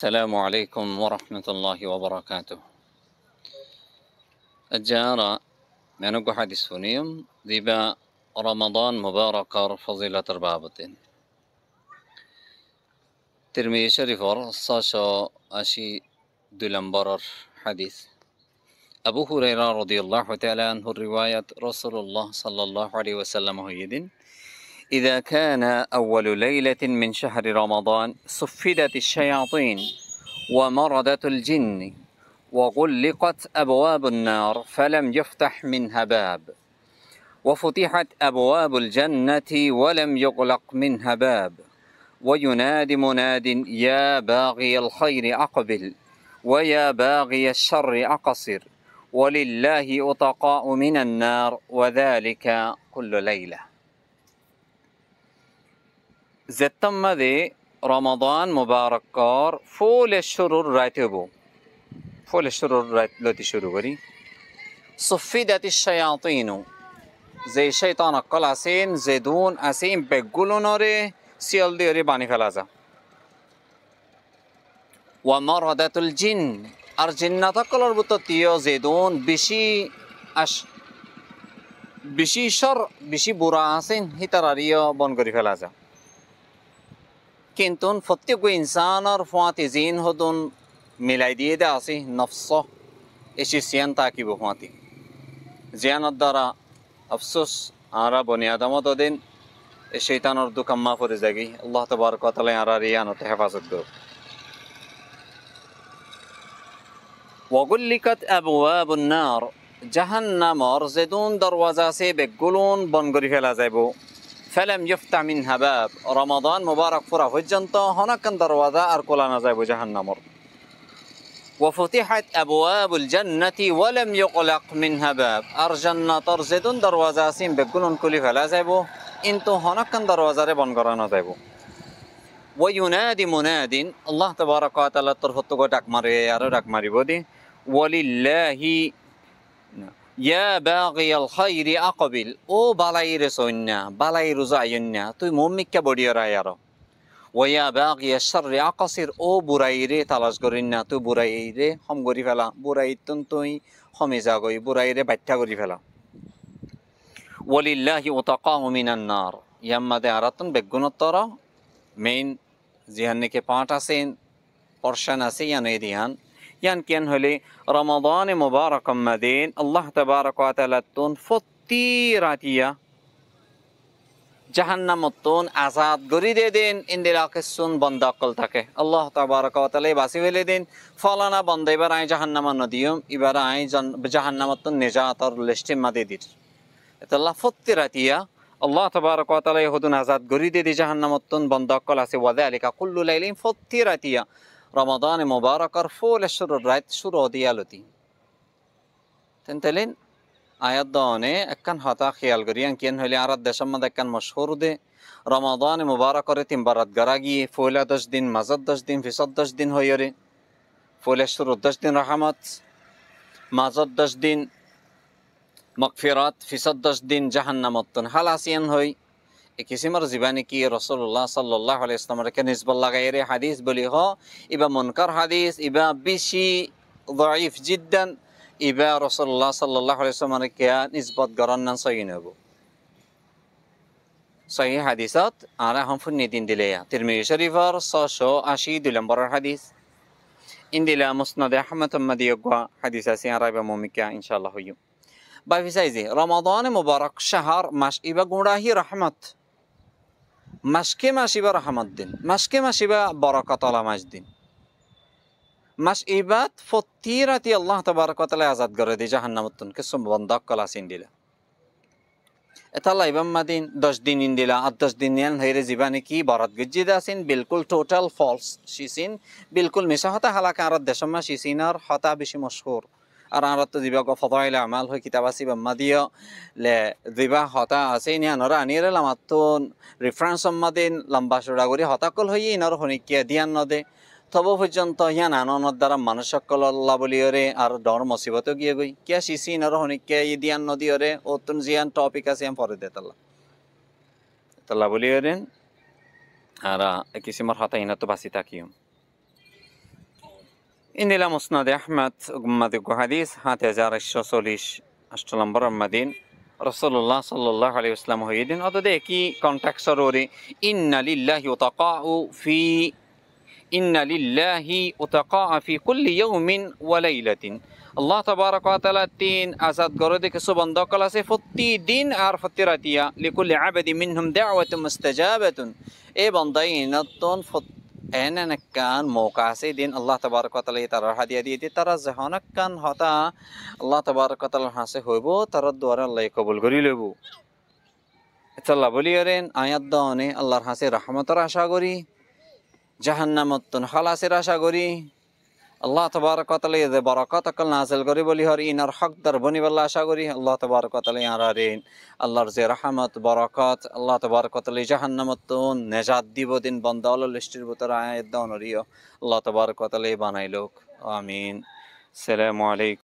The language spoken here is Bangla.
السلام عليكم ورحمة الله وبركاته. الجارة منوكو حديث فنيم ذيبا رمضان مبارك فضيلة ربابتين ترمي شريفر صاشا أشي دولمبرر حديث أبو هريرة رضي الله تعالى عنه الرواية رسول الله صلى الله عليه وسلم هيدين إذا كان أول ليلة من شهر رمضان صفدت الشياطين ومردت الجن وغلقت أبواب النار فلم يفتح منها باب وفتحت أبواب الجنة ولم يغلق منها باب وينادي مناد يا باغي الخير أقبل ويا باغي الشر أقصر ولله أتقاء من النار وذلك كل ليلة. زتمدي رمضان مبارك فول الشرور راتبو فول الشرور راتلوتي شروعي صفدت الشياطين زي شيطان قل عسين زيدون عسين بقولون أري سيال دي أري باني فلازا ومردت الجن الجنة تقلر بطتيو زيدون بشي شر بشي براسين هتراريو بانغري فلازا كنتون فتيقو إنسانر فواتي زين هدون মিলাই দিয়ে দে আসি নফস এসি সিয়ান তাকিব হুঁয়াতি জিয়ানোর দ্বারা আফসোস আরা বনিয়াদামত দিন এ শৈতানোর দুকাম্মা পরে যাগি আল্লাহ তবারক ওয়া তাআলা আরা রিয়ানত হেফাজত করুক। ওয়াগুল্লিকাত আবওয়াবুন নার জাহান্নামর যেদুন দরওয়াজা আছে বেগুলুন বন করে ফেলা যাইব ফালাম ইফতা মিনহা বাব রমাদান মুবারক পুরা পর্যন্ত হনাকান দরওয়াজা আর খোলা না যাইব জাহান্নামর وفتحت أبواب الجنة ولم يغلق منها باب أرجنة ترزدون دروازة سين بقولون كل فلا زيبو انتو هناك دروازة بان قرانا زيبو وينادي مناد الله تبارك وتعالى ترفتو داك ماري يارو داك ماري بودي ولله يا باغي الخير أقبل او بالاي رسولنا بالاي رزاينا تو مومك بودي رايارو ويا باغي الشر أقصر أو برايري تلاش قرينا تو برايري هم قري فلا برايتن توي خميزا قوي برايري بيتا قري فلا ولله أتقاه من النار يما دارتن بقون الطرا مين ذهن के पांच आसें पर्शन आसे या नहीं ध्यान यान किन होले रमज़ान मुबारक मदीन अल्लाह तबारक व तआला तुन फत्ती रातिया জাহান্নামতন আজাদ গরি দে দেন ইন্দিরাকে সুন বন্ধ কল থাকে আল্লাহ তাবারক ওয়া তাআলা বাসি ফেলে দেন ফলানা বন্ধ এবার আই জাহান্নাম নদিয়ম এবার আই জাহান্নামতন নিজাতর লিস্টে মাদে দিত আল্লাহ ফত্তিরাতিয়া আল্লাহ তাবারক ওয়া তাআলা হুদুন আজাদ গরি দে জাহান্নামতন বন্ধ কল আছে ওয়াযালিকা কুল্লু লাইলিন ফত্তিরাতিয়া রমাদান মুবারাকার ফুল শুরু রাত শুরু দিয়ালতি তেনতেলেন আয়াত দানে একখান হতা খেয়াল করিয়ান কেন হইলে আর দেশের মধ্যে একখান মশহুর দে রমাদান মুবারক করে তিন বারাত গারা গিয়ে ফয়লা 10 দিন মাজাদ 10 দিন ফিসদ 10 দিন হইরে ফয়লা শুরু 10 দিন রহমত মাজাদ 10 দিন মাগফিরাত ফিসদ 10 দিন জাহান্নামতন হালাসিয়ান হই এ কিসিমার জীবানি কি রাসূলুল্লাহ সাল্লাল্লাহু আলাইহি ওয়াসাল্লামের কে নিসবত লাগাইরে হাদিস বলি হ ইবা মুনকার হাদিস ইবা বেশি ضعيف جدا إبا رسول الله صلى الله عليه وسلم كان إثبات قرنا صينه صحيح حديثات أنا هم في الندين دليا ترمذي شريفر صاشو أشيد لمبر الحديث إن دلا مسند أحمد مديقوا حديث سين رايب موميكا إن شاء الله هيو باي سايزي رمضان مبارك شهر مش إبا قراهي رحمت مشكي مش إبا رحمت دين مشكي مش إبا بركة الله مجدين মাস ইবাদ ফত্তিরাতি আল্লাহ তাবারক ওয়া তাআলা আজাদ করে দি জাহান্নামতন কিছু বন্ধ কলা সিন দিলা এতাল্লাহ ইবাম মাদিন 10 দিন ইন্দিলা আর 10 দিন নেন হেরে জীবানে কি বরাত গজ্জিদ আছেন বিলকুল টোটাল ফলস শিসিন বিলকুল মিশা হতা হালাকা আর দেশমা শিসিনার হতা বেশি মশহুর আর আর তো দিবা ফদাইল আমাল হয় কিতাব আছে ইবাম মাদিয়া লে দিবা হতা আছে নি আনরা আনিরে লামাতন রেফারেন্স মাদিন লম্বা সড়া করি হতা কল হই ইনর হনিকিয়া দিয়ান নদে তব পর্যন্ত ইয়ান আনন্দ দ্বারা মানুষ সকল আল্লাহ বলিওরে আর ডর মুসিবত গিয়ে গই কিয়া সিসিন আর হনিকিয়া ইদিয়ান নদীরে ওতুন জিয়ান টপিক আছে এম পরে দেতাল্লাহ তাল্লাহ বলিওরেন আর কিসিমার হতা ইনা তো বাসি থাকিম ইন্দিলা মুসনাদে আহমদ উম্মাদে হাদিস 7140 8 নম্বর মাদিন রাসূলুল্লাহ সাল্লাল্লাহু আলাইহি ওয়াসাল্লাম হইদিন অতদে কি কন্টাক্সর ওরে ইন্না লিল্লাহি উতাকা ফি কুল্লি ইয়াউমিন ওয়া লাইলাতিন আল্লাহ তাবারাক ওয়া তাআলা তিন আজাদ গরদে কিছু বন্ধ করা আছে প্রতি দিন আর প্রতি রাতিয়া লিকুল্লি আবাদি মিনহুম দাওয়াতুন মুস্তাজাবাতুন এ বন্দাইনাতুন কান মৌকা আছে দিন আল্লাহ তাবারাক ওয়া তাআলা তার হাদিয়া দিয়ে দি তারা জাহানাক কান হতা আল্লাহ তাবারাক ওয়া তাআলার হাসে হইব তার দ্বারা আল্লাহ কবুল করি লইব আল্লাহ বলিয়ারেন আয়াত দানে আল্লাহর হাসে রহমতের আশা করি জাহান্নামতুন খালাসের আশা করি আল্লাহ তাবারাক ওয়া তাআলা যে বরকত আকল নাযিল করি বলি হর ইনার হকদার বনিবাল্লা আশা করি আল্লাহ তাবারাক ওয়া তাআলা ইয়ারারেন আল্লাহর যে রহমত বরকত আল্লাহ তাবারাক ওয়া তাআলা জাহান্নামতুন নেজাত দিব দিন বান্দাওয়াল লিস্টের ভিতরে আয়াত দানরিও আল্লাহ তাবারাক ওয়া তাআলা বানাইলোক আমিন আসসালামু আলাইকুম